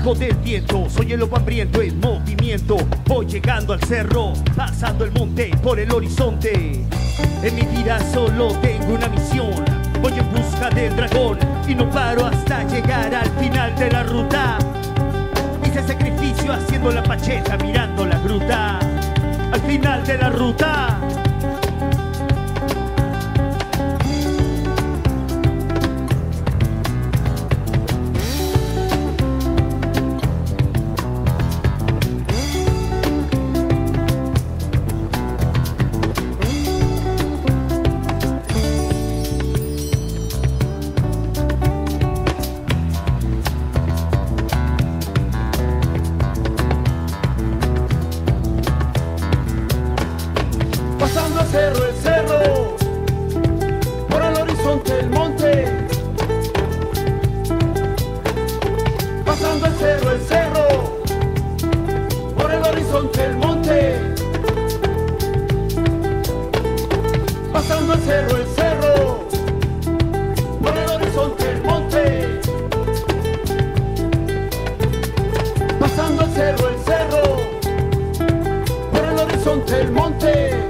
hijo del viento, soy el lobo hambriento en movimiento. Voy llegando al cerro, pasando el monte por el horizonte. En mi vida solo tengo una misión, voy en busca del dragón y no paro hasta llegar al final de la ruta. Hice sacrificio haciendo la pacheta, mirando la gruta. Al final de la ruta. Pasando el cerro, por el horizonte el monte. Pasando el cerro, por el horizonte el monte. Pasando el cerro, por el horizonte el monte. Pasando el cerro, por el horizonte el monte.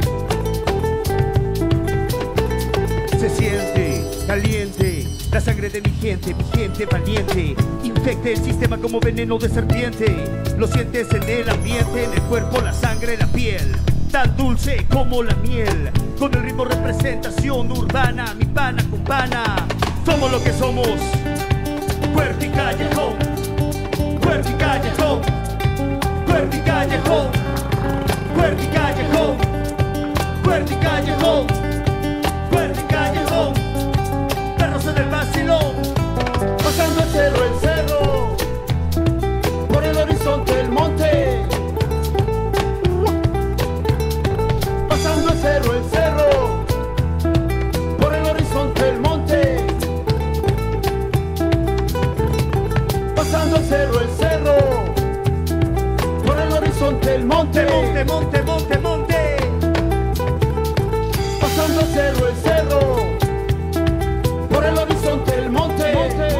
Se siente caliente la sangre de mi gente valiente. Infecta el sistema como veneno de serpiente. Lo sientes en el ambiente, en el cuerpo, la sangre, la piel. Tan dulce como la miel. Con el ritmo representación urbana, mi pana con pana. Somos lo que somos. Puerto y callejón. Puerto y callejón. Puerto y callejón. Puerto y callejón. Puerto y callejón. Puerto y callejón, perros en el vacilón. Pasando el cerro, por el horizonte el monte. Pasando el cerro, por el horizonte el monte. Pasando el cerro, por el horizonte el monte. Monte, monte, monte, monte. Pasando el cerro, por el horizonte el monte.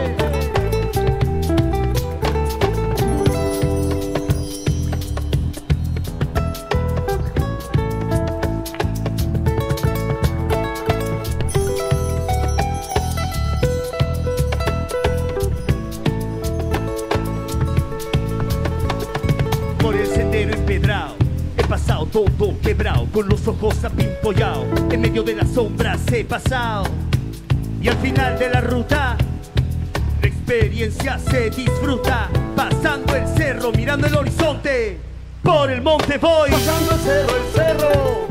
Por el sendero empedrado he pasado todo quebrado, con los ojos apimpollados, en medio de las sombras he pasado. Y al final de la ruta, la experiencia se disfruta. Pasando el cerro, mirando el horizonte, por el monte voy. Pasando el cerro,